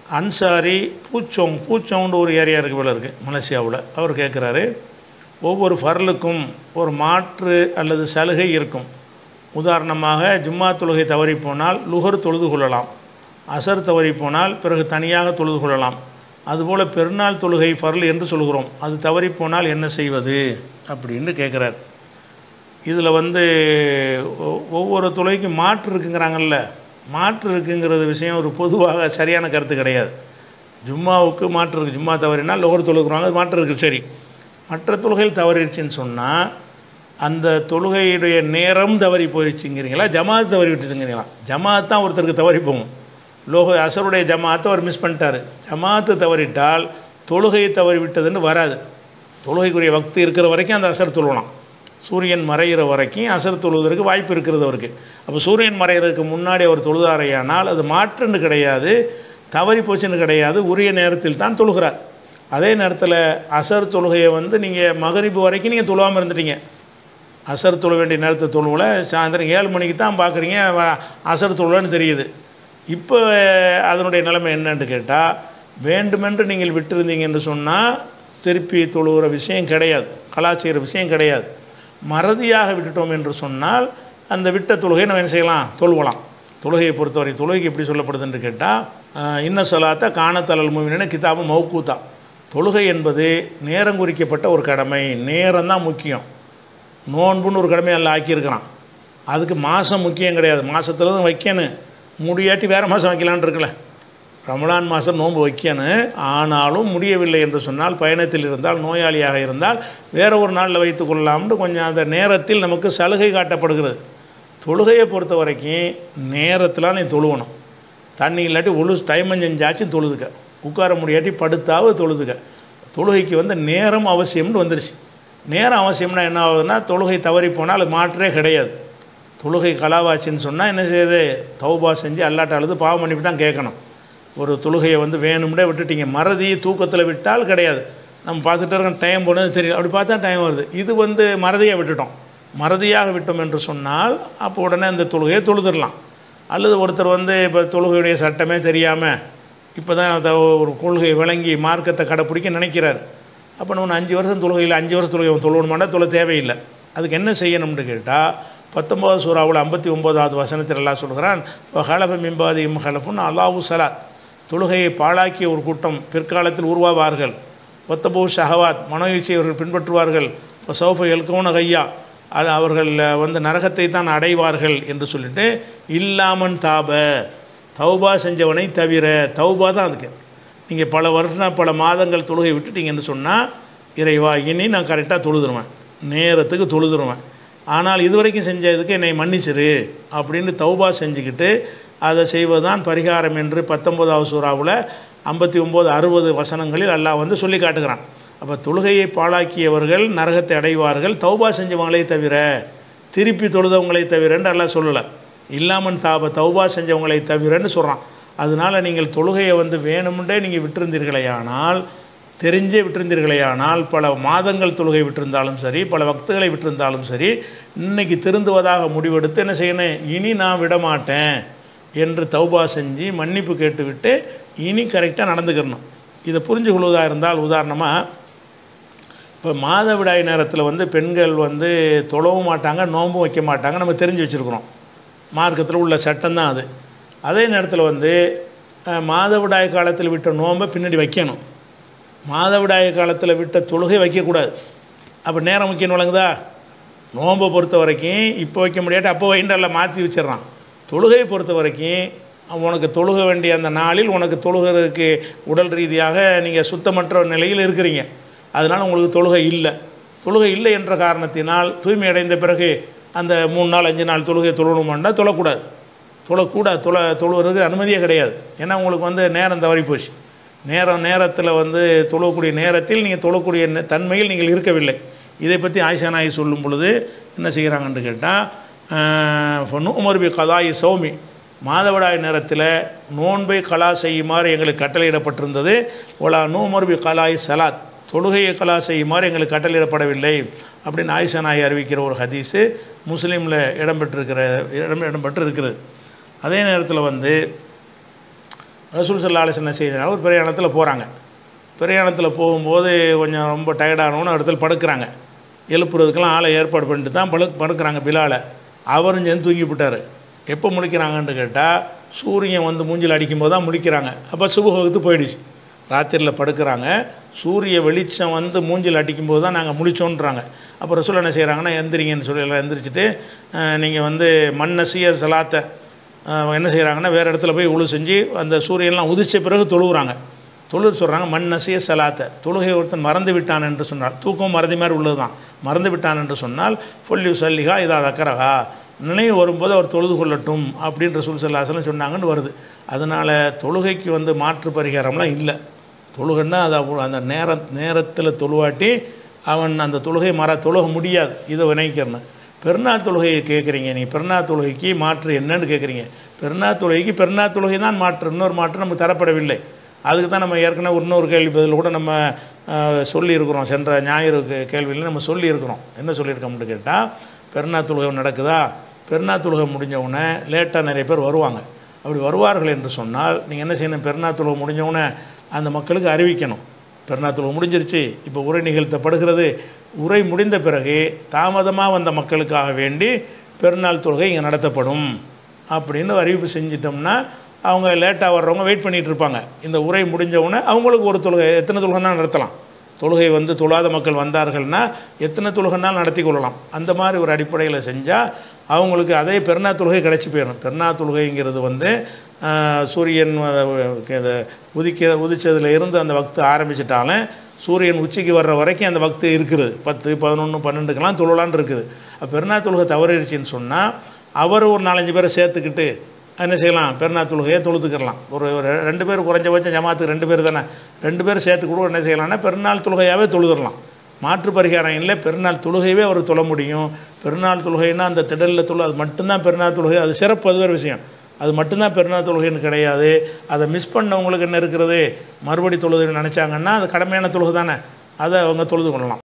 அன்சாரி பூச்சோங்னு ஒரு ஏரியா இருக்குது போல இருக்குது மலேசியாவில். அவர் கேட்குறாரு, ஒவ்வொரு ஃபர்லுக்கும் ஒரு மாற்று அல்லது சலுகை இருக்கும். உதாரணமாக ஜும்மா தொழுகை தவறி போனால் லுஹர் தொழுது கொள்ளலாம், அசர் தவறி போனால் பிறகு தனியாக தொழுது கொள்ளலாம். அதுபோல் பெருநாள் தொழுகை ஃபர்ல் என்று சொல்கிறோம், அது தவறி போனால் என்ன செய்வது அப்படின்னு கேட்குறார். இதில் ஒவ்வொரு தொழுகைக்கும் மாற்று இருக்குங்கிறாங்கல்ல, மாற்று இருக்குங்கிறது விஷயம் ஒரு பொதுவாக சரியான கருத்து கிடையாது. ஜும்மாவுக்கு மாற்று இருக்குது, ஜும்மா தவறினால் லுஹர் தொழுகிறாங்க, அது மாற்று இருக்குது. சரி, மற்ற தொழுகையில் தவறிடுச்சின்னு சொன்னால் அந்த தொழுகையுடைய நேரம் தவறி போயிடுச்சுங்கிறீங்களா, ஜமாத் தவறி விட்டுதுங்கிறீங்களா? ஜமாத் தான் ஒருத்தருக்கு தவறி போகும். அசருடைய ஜமாத்தை அவர் மிஸ் பண்ணிட்டார். ஜமாத்து தவறிட்டால் தொழுகை தவறி விட்டதுன்னு வராது. தொழுகைக்குரிய வக்து இருக்கிற வரைக்கும் அந்த அசர் தொழுவலாம். சூரியன் மறைகிற வரைக்கும் அசர் தொழுவதற்கு வாய்ப்பு இருக்கிறது அவருக்கு. அப்போ சூரியன் மறைகிறதுக்கு முன்னாடி அவர் தொழுதாரையானால் அது மாற்றுன்னு கிடையாது, தவறி போச்சுன்னு கிடையாது, உரிய நேரத்தில் தான் தொழுகிறார். அதே நேரத்தில் அசர் தொழுகையை நீங்கள் மகரிபு வரைக்கும் நீங்கள் தொழுவாமல் இருந்துட்டீங்க. அசர் தொழ வேண்டிய நேரத்தை தொழுவல, சாயந்தரம் 7 மணிக்கு தான் பார்க்குறீங்க அசர் தொழுவன்னு தெரியுது. இப்போ அதனுடைய நிலைமை என்னன்னு கேட்டால், வேண்டுமென்று நீங்கள் விட்டுருந்தீங்கன்னு சொன்னால் திருப்பி தொழுகிற விஷயம் கிடையாது, கலாச்சார விஷயம் கிடையாது. மறதியாக விட்டுட்டோம் என்று சொன்னால் அந்த விட்ட தொழுகையை நம்ம என்ன செய்யலாம், தொழுவலாம். தொழுகையை பொறுத்தவரை தொழுகைக்கு எப்படி சொல்லப்படுதுன்னு கேட்டால், இன்ன சொல்லாத்த காணத்தலல் மூவின கிதாபு மௌக்கூத்தா. தொழுகை என்பது நேரம் குறிக்கப்பட்ட ஒரு கடமை, நேரம் தான் முக்கியம். நோன்புன்னு ஒரு கடமை எல்லாம் ஆக்கியிருக்கிறான், அதுக்கு மாதம் முக்கியம் கிடையாது, மாதத்தில் தான் வைக்கணும். முடியாட்டி வேறு மாதம் வைக்கலான் இருக்குல்ல, ரமலான் மாதம் நோன்பு வைக்கணும். ஆனாலும் முடியவில்லை என்று சொன்னால், பயணத்தில் இருந்தால், நோயாளியாக இருந்தால் வேறு ஒரு நாளில் வைத்து கொள்ளலாம்னு கொஞ்சம் அந்த நேரத்தில் நமக்கு சலுகை காட்டப்படுகிறது. தொழுகையை பொறுத்த வரைக்கும் நேரத்தில் நீ தொழுவணும். தண்ணி இல்லாட்டி டைம் செஞ்சாச்சும் தொழுதுக்க, உட்கார முடியாட்டி படுத்தாவது தொழுதுக்க. தொழுகைக்கு நேரம் அவசியம்னு வந்துருச்சு. நேரம் அவசியம்னா என்ன ஆகுதுன்னா, தொழுகை தவறி போனால் அது மாற்றே கிடையாது. தொழுகை கலாவாச்சின்னு சொன்னால் என்ன செய்யுது, தௌபா செஞ்சு அல்லாட்ட அழுது பாவம் பண்ணிட்டு தான் கேட்கணும். ஒரு தொழுகையை வேணும்னே விட்டுட்டீங்க, மறதி தூக்கத்தில் விட்டால் கிடையாது. நம்ம பார்த்துட்டு இருக்கோம், டைம் போனது தெரியல, அப்படி பார்த்தா டைம் வருது. இது மறதியாக விட்டுட்டோம். மறதியாக விட்டோம் என்று சொன்னால் அப்போ உடனே அந்த தொழுகையை தொழுதுடலாம். அல்லது ஒருத்தர் இப்போ தொழுகையுடைய சட்டமே தெரியாமல் இப்போ தான் ஒரு கொள்கை விளங்கி மார்க்கத்தை கடைப்பிடிக்க நினைக்கிறார். அப்போ நம்ம 5 வருஷம் தொழுகையில் 5 வருஷம் தொழுகை தொழுவணுமானா தொழ தேவையில்லை. அதுக்கு என்ன செய்யணும்னு கேட்டால், 19 சூறாவில் 59வது வசனத்தில் எல்லாம் சொல்கிறான், இப்போ ஹலஃப மிம்பாதி ஹலஃபுன்னு அல்லாஹு சலாத். தொழுகையை பாழாக்கிய ஒரு கூட்டம் பிற்காலத்தில் உருவாவார்கள். ஒத்தபூ ஷஹவாத், மனோயிச்சை அவர்கள் பின்பற்றுவார்கள். இப்போ சௌஃப எல்கோன கையா, அவர்கள் நரகத்தை தான் அடைவார்கள் என்று சொல்லிட்டு, இல்லாமன் தௌபா செஞ்சவனை தவிர, தௌபா தான் அதுக்கு. நீங்கள் பல வருஷம் பல மாதங்கள் தொழுகை விட்டுட்டீங்கன்னு சொன்னால், இறைவா இனி நான் கரெக்டாக தொழுதுருவேன், நேரத்துக்கு தொழுதுருவேன், ஆனால் இதுவரைக்கும் செஞ்சதுக்கு என்னை மன்னிச்சிரு அப்படின்னு தௌபா செஞ்சுக்கிட்டு அதை செய்வதுதான் பரிகாரம் என்று 19வது சூறாவில் 59, 60 வசனங்களில் அல்லாஹ் சொல்லி காட்டுகிறான். அப்போ தொழுகையை பாழாக்கியவர்கள் நரகத்தை அடைவார்கள், தௌபா செஞ்சவங்களை தவிர, திருப்பி தொழுதவங்களை தவிரன்னு அல்லாஹ் சொல்லலை, இல்லாமன் தௌபா செஞ்சவங்களை தவிரன்னு சொல்கிறான். அதனால் நீங்கள் தொழுகையை வேணும்ன்றே நீங்கள் விட்டிருந்தீர்களேயானால், தெரிஞ்சே விட்டிருந்தீர்களேயானால், பல மாதங்கள் தொழுகை விட்டிருந்தாலும் சரி, பல வக்துகளை விட்டிருந்தாலும் சரி, இன்றைக்கி திருந்துவதாக முடிவெடுத்து என்ன செய்யணும், இனி நான் விடமாட்டேன் என்று தௌபா செஞ்சு மன்னிப்பு கேட்டுவிட்டு இனி கரெக்டாக நடந்துக்கிறணும். இதை புரிஞ்சு கொள்வதாக இருந்தால், உதாரணமாக இப்போ மாதவிடாய் நேரத்தில் பெண்கள் தொழவும் மாட்டாங்க, நோன்பும் வைக்க மாட்டாங்க, நம்ம தெரிஞ்சு வச்சுருக்குறோம், மார்க்கத்தில் உள்ள சட்டம் தான் அது. அதே நேரத்தில் மாதவிடாய் காலத்தில் விட்ட நோன்பை பின்னாடி வைக்கணும், மாதவிடாய் காலத்தில் விட்ட தொழுகை வைக்கக்கூடாது. அப்போ நேரம் முக்கியம் வழங்குதா? நோன்பை பொறுத்த வரைக்கும் இப்போ வைக்க முடியாட்டி அப்போ வைண்டெல்லாம் மாற்றி வச்சிடறான். தொழுகையை பொறுத்த வரைக்கும் உனக்கு தொழுக வேண்டிய அந்த நாளில் உனக்கு தொழுகிறதுக்கு உடல் ரீதியாக நீங்கள் சுத்தமற்ற நிலையில் இருக்கிறீங்க, அதனால் உங்களுக்கு தொழுகை இல்லை. தொழுகை இல்லை என்ற காரணத்தினால் தூய்மை அடைந்த பிறகு அந்த 3 நாள் 5 நாள் தொழுகை தொழணுமாண்டா தொழக்கூடாது, தொழுகிறதுக்கு அனுமதியே கிடையாது. ஏன்னா உங்களுக்கு நேரம் தவறி போச்சு. நேரத்தில் தொழக்கூடிய நேரத்தில் நீங்கள் தொழக்கூடிய தன்மையில் நீங்கள் இருக்கவில்லை. இதை பற்றி ஆயிஷா நாயகி சொல்லும் பொழுது என்ன செய்கிறாங்கன்னு கேட்டால், நூமர்பி கதாயி சௌமி, மாதவிடாய் நேரத்தில் நோன்பை கலா செய்யுமாறு எங்களுக்கு கட்டளையிடப்பட்டிருந்தது. ஒலா நூமர்பி கலாய் சலாத், தொழுகையை கலா செய்யுமாறு எங்களுக்கு கட்டளையிடப்படவில்லை அப்படின்னு ஆயிஷா நாயகி அறிவிக்கிற ஒரு ஹதீஸு இடம்பெற்று இருக்கிறது. அதே நேரத்தில் ரசூல் ஸல்லல்லாஹு அலைஹி வஸல்லம் செய்தனால ஒரு பிரயாணத்தில் போகிறாங்க. பிரயாணத்தில் போகும்போது கொஞ்சம் ரொம்ப டயர்டானவொன்னு இடத்துல படுக்கிறாங்க. எழுப்புறதுக்கெல்லாம் ஆளை ஏற்பாடு பண்ணிட்டு தான் படுக்கிறாங்க பிலாலை. அவரும் சேர்ந்து தூங்கி விட்டார். எப்போ முழிக்கிறாங்கன்னு கேட்டால் சூரியன் வந்து மூஞ்சில் அடிக்கும்போது தான் முழிக்கிறாங்க. அப்போ சுபஹ் வகுத்து போயிடுச்சு. ராத்திரியில் படுக்கிறாங்க, சூரிய வெளிச்சம் வந்து மூஞ்சில் அடிக்கும்போது தான் நாங்கள் முழிச்சோன்றாங்க. அப்போ ரசூல் என்ன செய்கிறாங்கன்னா, எந்திரிங்கன்னு சொல்லி எல்லாம் எந்திரிச்சிட்டு நீங்கள் வந்து மன்னசிய சலாத்தை என்ன செய்கிறாங்கன்னா வேறு இடத்துல போய் உழு செஞ்சு அந்த சூரியன்லாம் உதிச்ச பிறகு தொழுகிறாங்க. சொல்கிறாங்க மன்னசிய சலாத்தை, தொழுகை ஒருத்தன் மறந்து விட்டான் என்று சொன்னால், தூக்கம் மறதி மாதிரி உள்ளது தான், மறந்து விட்டான் என்று சொன்னால் ஃபொல்லி சல்லிகா இதா தக்கரகா, நினைவு வரும்போது அவர் தொழுது கொள்ளட்டும் அப்படின்ற ரசூல் ஸல்லல்லாஹு அலைஹி வஸல்லம் சொன்னாங்கன்னு வருது. அதனால் தொழுகைக்கு வந்து மாற்று பரிகாரம்லாம் இல்லை. தொழுகைன்னா அது அந்த நேரத்தில் தொழுவாட்டி அவன் அந்த தொழுகை தொழுக முடியாது. இதை வினைக்கிறன்னு பெருநாள் தொழுகையை கேட்குறீங்க. நீங்கள் பெருநாள் தொழுகைக்கு மாற்று என்னன்னு கேட்குறீங்க. பெருநாள் தொழுகைக்கு பெருநாள் தொழுகை தான் மாற்று, இன்னொரு மாற்று நமக்கு தரப்படவில்லை. அதுக்கு தான் நம்ம ஏற்கனவே இன்னொரு கேள்வி பதில் கூட நம்ம சொல்லியிருக்கிறோம். சென்ற ஞாயிறு கேள்வியில் நம்ம சொல்லியிருக்கிறோம். என்ன சொல்லியிருக்கோம்னு கேட்டால், பெருநாள் தொழுகை நடக்குதா, பெருநாள் தொழுகை முடிஞ்சவுடனே லேட்டாக நிறைய பேர் வருவாங்க. அப்படி வருவார்கள் என்று சொன்னால் நீங்கள் என்ன செய்யணும், பெருநாள் தொழுகை முடிஞ்சவுடனே அந்த மக்களுக்கு அறிவிக்கணும். பெருநாள் தொழுகை முடிஞ்சிருச்சு, இப்போ உரை நிகழ்த்தப்படுகிறது. உரை முடிந்த பிறகு தாமதமாக வந்த மக்களுக்காக வேண்டி பெருநாள் தொழுகை இங்கே நடத்தப்படும் அப்படின்னு அறிவிப்பு செஞ்சிட்டோம்னா அவங்க லேட்டாக வர்றவங்க வெயிட் பண்ணிகிட்டு இருப்பாங்க. இந்த உரை முடிஞ்சவுடனே அவங்களுக்கு ஒரு தொழுகை, எத்தனை தொழுகைனா நடத்தலாம். தொழுகை வந்து தொழாத மக்கள் வந்தார்கள்னா எத்தனை தொழுகைனாலும் நடத்தி கொள்ளலாம். அந்த மாதிரி ஒரு அடிப்படையில் செஞ்சால் அவங்களுக்கு அதே பெருநாள் தொழுகை கிடச்சி போயிடும். பெருநாள் தொழுகைங்கிறது வந்து சூரியன் உதிச்சதில் இருந்து அந்த வக்து ஆரம்பிச்சிட்டாலும் சூரியன் உச்சிக்கு வர்ற வரைக்கும் அந்த வக்து இருக்குது. 10, 11, 12க்கெல்லாம் தொழலான்னு இருக்குது. பெருநாள் தொழுகை தவறிடுச்சின்னு சொன்னால் அவர் ஒரு 4-5 பேரை சேர்த்துக்கிட்டு என்ன செய்யலாம், பெருநாள் தொழுகையை தொழுதுக்கிடலாம். ஒரு 2 பேர் குறைஞ்சபட்சம் ஜமாத்துக்கு 2 பேர் தானே, 2 பேர் சேர்த்து கூட என்ன செய்யலாம்னா பெருநாள் தொழுகையாகவே தொழுதுடலாம். மாற்று பரிகாரம் இல்லை, பெருநாள் தொழுகையவே அவர் தொழ முடியும். பெருநாள் தொழுகைன்னா அந்த திடலில் அது மட்டும்தான் பெருநாள் தொழுகை. அது சிறப்பு, அது வேறு விஷயம். அது மட்டும்தான் பெருநாள் தொழுகைன்னு கிடையாது. அதை மிஸ் பண்ணவங்களுக்கு என்ன இருக்கிறது, மறுபடி தொழுகைன்னு நினச்சாங்கன்னா அது கடமையான தொழுகை தானே, அதை அவங்க தொழுது கொள்ளலாம்.